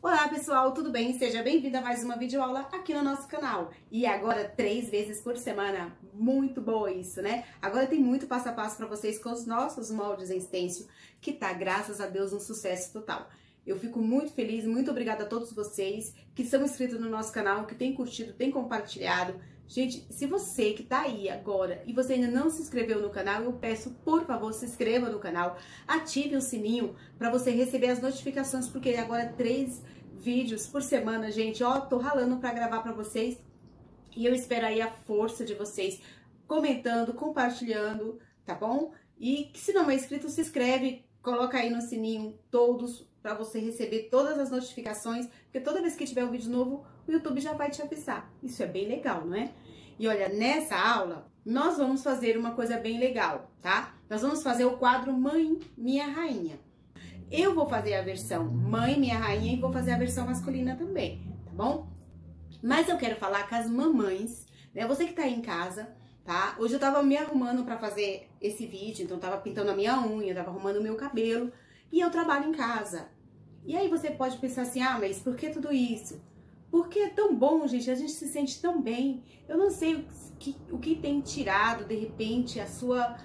Olá pessoal, tudo bem? Seja bem-vindo a mais uma videoaula aqui no nosso canal. E agora 3 vezes por semana, muito boa isso, né? Agora tem muito passo a passo para vocês com os nossos moldes em stencil, que tá, graças a Deus, um sucesso total. Eu fico muito feliz, muito obrigada a todos vocês que são inscritos no nosso canal, que têm curtido, têm compartilhado. Gente, se você que tá aí agora e você ainda não se inscreveu no canal, eu peço, por favor, se inscreva no canal, ative o sininho para você receber as notificações, porque agora 3 vídeos por semana, gente, ó, tô ralando para gravar para vocês e eu espero aí a força de vocês comentando, compartilhando, tá bom? E se não é inscrito, se inscreve, coloca aí no sininho todos para você receber todas as notificações, porque toda vez que tiver um vídeo novo, o YouTube já vai te avisar. Isso é bem legal, não é? E olha, nessa aula, nós vamos fazer uma coisa bem legal, tá? Nós vamos fazer o quadro Mãe, Minha Rainha. Eu vou fazer a versão Mãe, Minha Rainha e vou fazer a versão masculina também, tá bom? Mas eu quero falar com as mamães, né? Você que tá aí em casa, tá? Hoje eu tava me arrumando pra fazer esse vídeo, então tava pintando a minha unha, tava arrumando o meu cabelo e eu trabalho em casa. E aí você pode pensar assim, ah, mas por que tudo isso? Porque é tão bom, gente, a gente se sente tão bem. Eu não sei o que tem tirado, de repente, a sua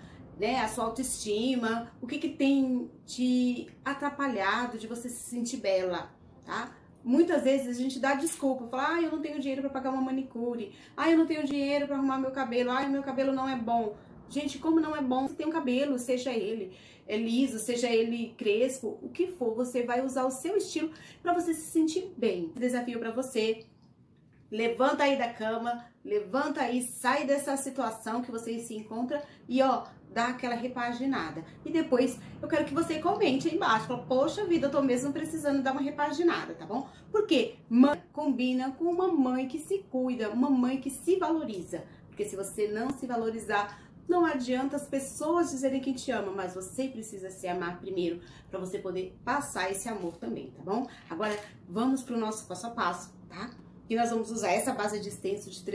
autoestima, o que tem te atrapalhado de você se sentir bela, tá? Muitas vezes a gente dá desculpa, fala, ah, eu não tenho dinheiro para pagar uma manicure, ah, eu não tenho dinheiro para arrumar meu cabelo, ah, meu cabelo não é bom. Gente, como não é bom? Você tem um cabelo, seja ele liso, seja ele crespo, o que for, você vai usar o seu estilo para você se sentir bem. Desafio para você. Levanta aí da cama, levanta aí, sai dessa situação que você se encontra e ó, dá aquela repaginada. E depois eu quero que você comente aí embaixo, fala, poxa vida, eu tô mesmo precisando dar uma repaginada, tá bom? Porque mãe combina com uma mãe que se cuida, uma mãe que se valoriza. Porque se você não se valorizar, não adianta as pessoas dizerem que te amam, mas você precisa se amar primeiro para você poder passar esse amor também, tá bom? Agora vamos pro nosso passo a passo, tá? E nós vamos usar essa base de stencil de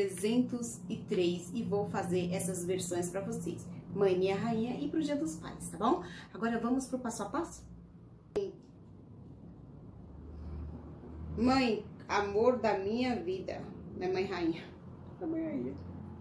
303 e vou fazer essas versões para vocês. Mãe, Minha Rainha e pro Dia dos Pais, tá bom? Agora vamos pro passo a passo? Mãe, amor da minha vida. Não é Mãe Rainha? É Mãe Rainha.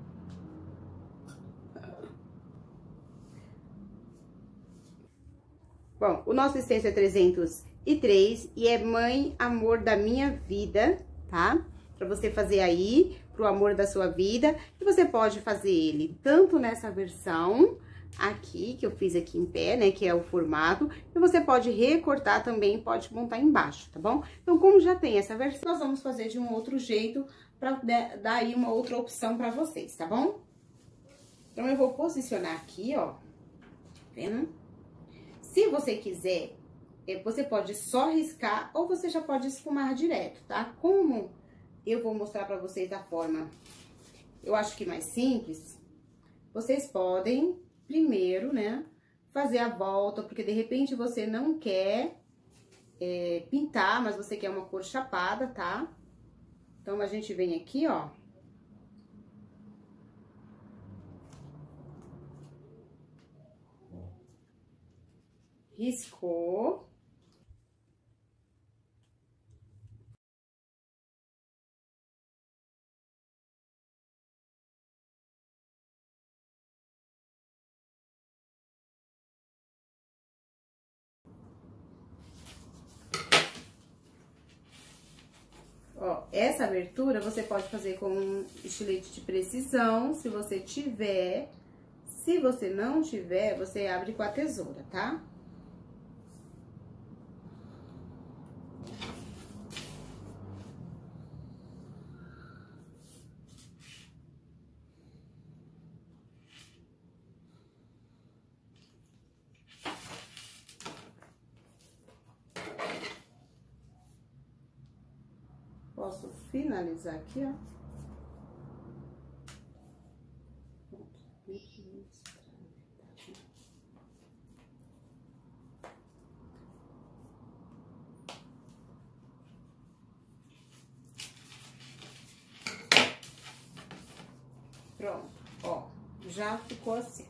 Bom, o nosso stencil é 303 e é Mãe, amor da minha vida, tá? Pra você fazer aí, pro amor da sua vida. E você pode fazer ele tanto nessa versão aqui, que eu fiz aqui em pé, né, que é o formato. E você pode recortar também, pode montar embaixo, tá bom? Então, como já tem essa versão, nós vamos fazer de um outro jeito pra dar aí uma outra opção pra vocês, tá bom? Então, eu vou posicionar aqui, ó, tá vendo? Se você quiser, você pode só riscar ou você já pode esfumar direto, tá? Como eu vou mostrar pra vocês da forma, eu acho que mais simples, vocês podem primeiro, né, fazer a volta, porque de repente você não quer pintar, mas você quer uma cor chapada, tá? Então, a gente vem aqui, ó. Riscou. Ó, essa abertura você pode fazer com um estilete de precisão, se você tiver. Se você não tiver, você abre com a tesoura, tá? Posso finalizar aqui, ó. Pronto, ó, já ficou assim.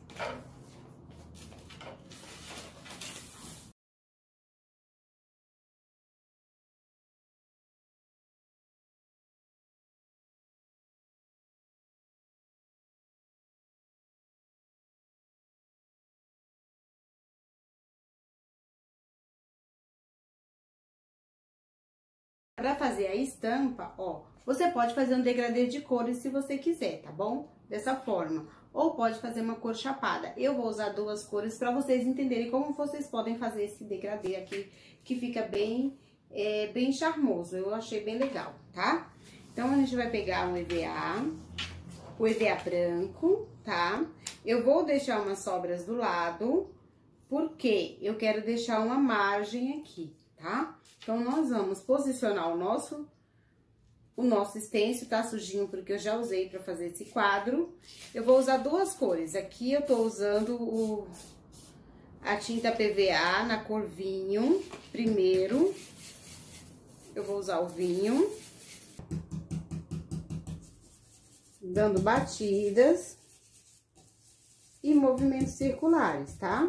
Para fazer a estampa, ó, você pode fazer um degradê de cores se você quiser, tá bom? Dessa forma. Ou pode fazer uma cor chapada. Eu vou usar duas cores para vocês entenderem como vocês podem fazer esse degradê aqui, que fica bem, bem charmoso. Eu achei bem legal, tá? Então, a gente vai pegar o EVA branco, tá? Eu vou deixar umas sobras do lado, porque eu quero deixar uma margem aqui, tá? Então, nós vamos posicionar o nosso stencil, tá sujinho porque eu já usei pra fazer esse quadro. Eu vou usar duas cores. Aqui eu tô usando a tinta PVA na cor vinho, primeiro. Eu vou usar o vinho. Dando batidas e movimentos circulares, tá?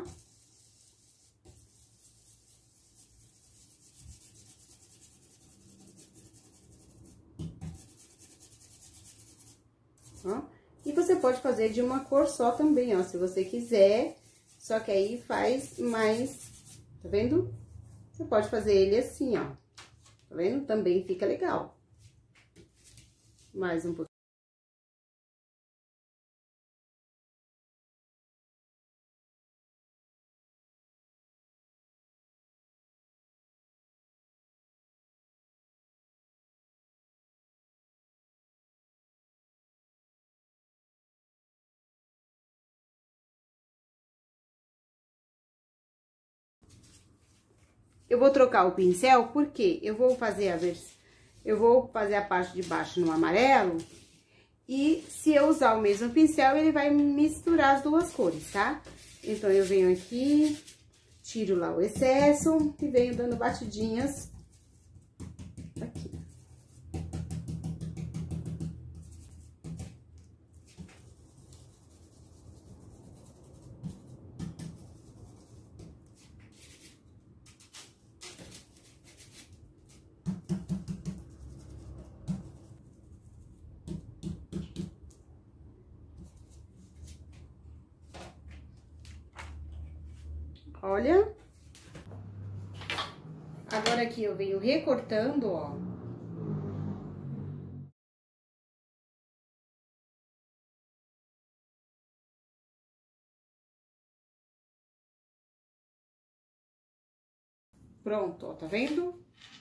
Ó, e você pode fazer de uma cor só também, ó, se você quiser, só que aí faz mais, tá vendo? Você pode fazer ele assim, ó, tá vendo? Também fica legal. Mais um pouquinho. Eu vou trocar o pincel porque eu vou fazer a parte de baixo no amarelo e se eu usar o mesmo pincel, ele vai misturar as duas cores, tá? Então, eu venho aqui, tiro lá o excesso e venho dando batidinhas aqui. Olha. Agora aqui eu venho recortando, ó. Pronto, ó, tá vendo?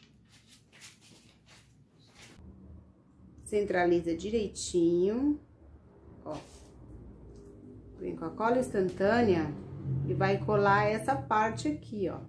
Centraliza direitinho, ó. Vem com a cola instantânea e vai colar essa parte aqui, ó.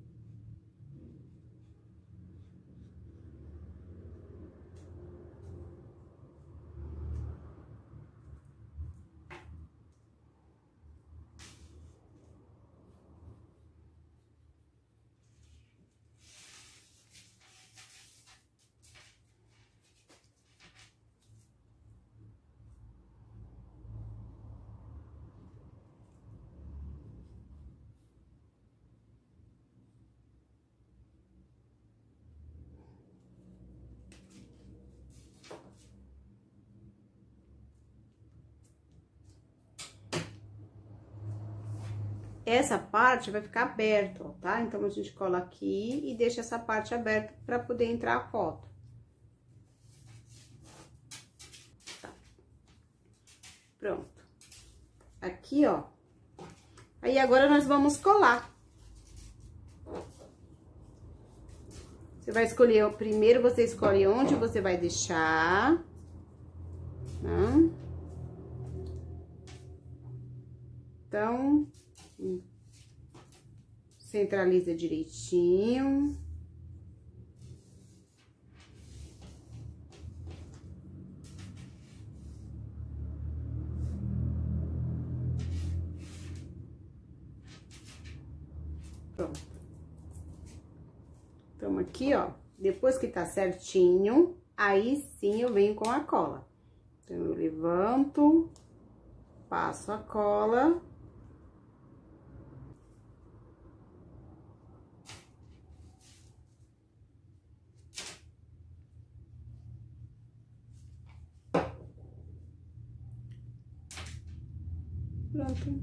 Essa parte vai ficar aberta, ó, tá? Então, a gente cola aqui e deixa essa parte aberta pra poder entrar a foto. Tá. Pronto. Aqui, ó. Aí, agora, nós vamos colar. Você vai escolher, primeiro você escolhe onde você vai deixar, tá? Então, centraliza direitinho. Pronto. Então, aqui, ó, depois que tá certinho, aí sim eu venho com a cola. Então, eu levanto, passo a cola. Pronto.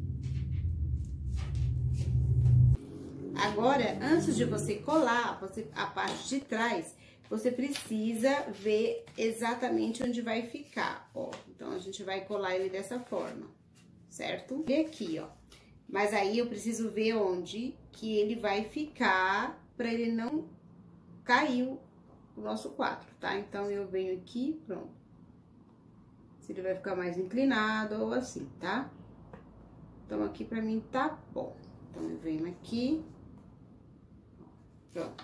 Agora, antes de você colar a parte de trás, você precisa ver exatamente onde vai ficar, ó. Então, a gente vai colar ele dessa forma, certo? E aqui, ó. Mas aí, eu preciso ver onde que ele vai ficar pra ele não cair o nosso quadro, tá? Então, eu venho aqui, pronto. Se ele vai ficar mais inclinado ou assim, tá? Então, aqui pra mim tá bom. Então, eu venho aqui, pronto.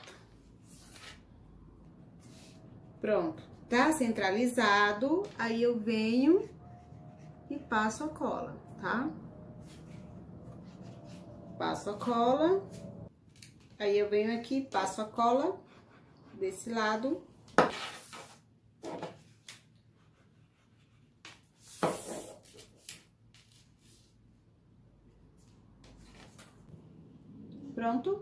Pronto, tá centralizado, aí eu venho e passo a cola, tá? Passo a cola, aí eu venho aqui, passo a cola desse lado. Pronto.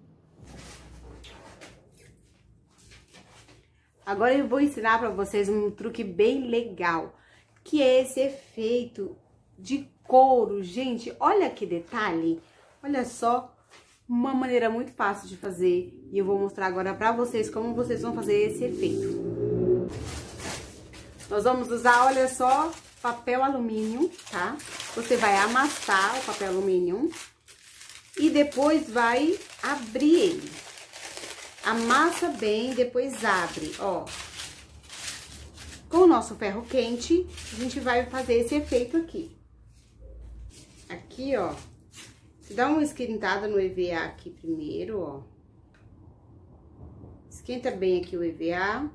Agora eu vou ensinar pra vocês um truque bem legal, que é esse efeito de couro. Gente, olha que detalhe, olha só, uma maneira muito fácil de fazer. E eu vou mostrar agora pra vocês como vocês vão fazer esse efeito. Nós vamos usar, olha só, papel alumínio, tá? Você vai amassar o papel alumínio e depois vai abrir ele. Amassa bem, depois abre, ó. Com o nosso ferro quente, a gente vai fazer esse efeito aqui. Aqui, ó. Você dá uma esquentada no EVA aqui primeiro, ó. Esquenta bem aqui o EVA.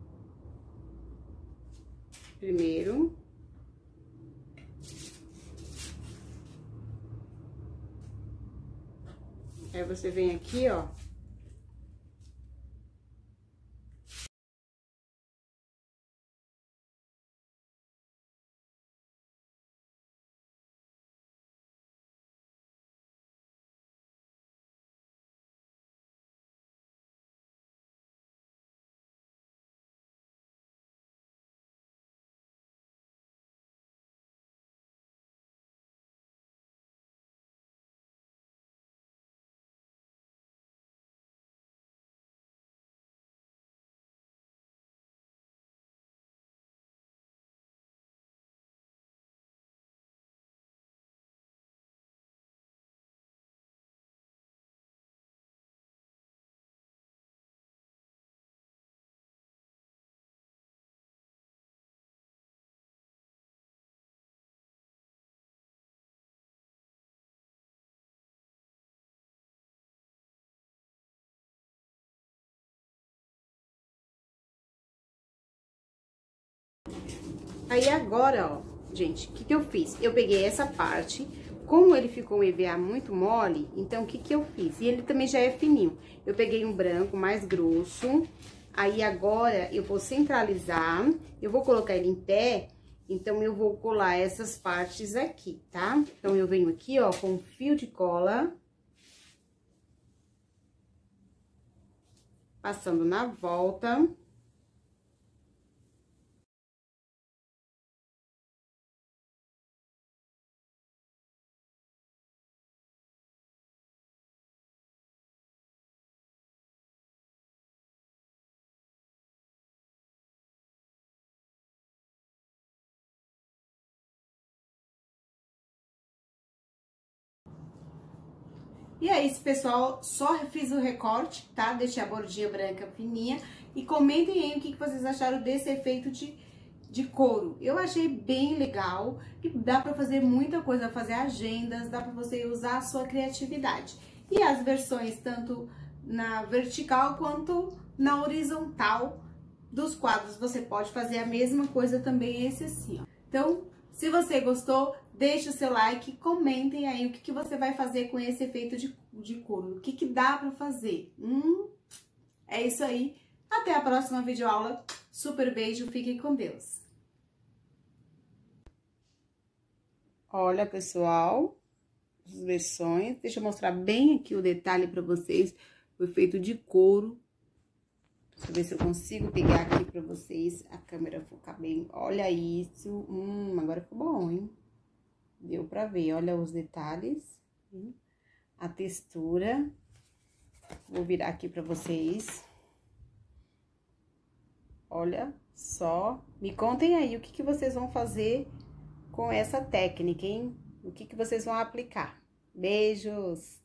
Primeiro. Aí você vem aqui, ó. Aí agora, ó, gente, o que que eu fiz? Eu peguei essa parte, como ele ficou um EVA muito mole, então o que que eu fiz? E ele também já é fininho. Eu peguei um branco mais grosso, aí agora eu vou centralizar, eu vou colocar ele em pé, então eu vou colar essas partes aqui, tá? Então eu venho aqui, ó, com um fio de cola, passando na volta. E é isso, pessoal, só fiz o recorte, tá? Deixei a bordinha branca fininha. E comentem aí o que vocês acharam desse efeito de couro. Eu achei bem legal e dá pra fazer muita coisa, fazer agendas, dá pra você usar a sua criatividade. E as versões, tanto na vertical quanto na horizontal dos quadros, você pode fazer a mesma coisa também, esse assim, ó. Então, se você gostou, deixe o seu like, comentem aí o que você vai fazer com esse efeito de couro, o que dá pra fazer. É isso aí, até a próxima videoaula, super beijo, fiquem com Deus. Olha, pessoal, as versões, deixa eu mostrar bem aqui o detalhe pra vocês, o efeito de couro. Deixa eu ver se eu consigo pegar aqui pra vocês, a câmera focar bem. Olha isso, agora ficou bom, hein? Deu pra ver, olha os detalhes, a textura. Vou virar aqui pra vocês. Olha só. Me contem aí o que vocês vão fazer com essa técnica, hein? O que vocês vão aplicar. Beijos!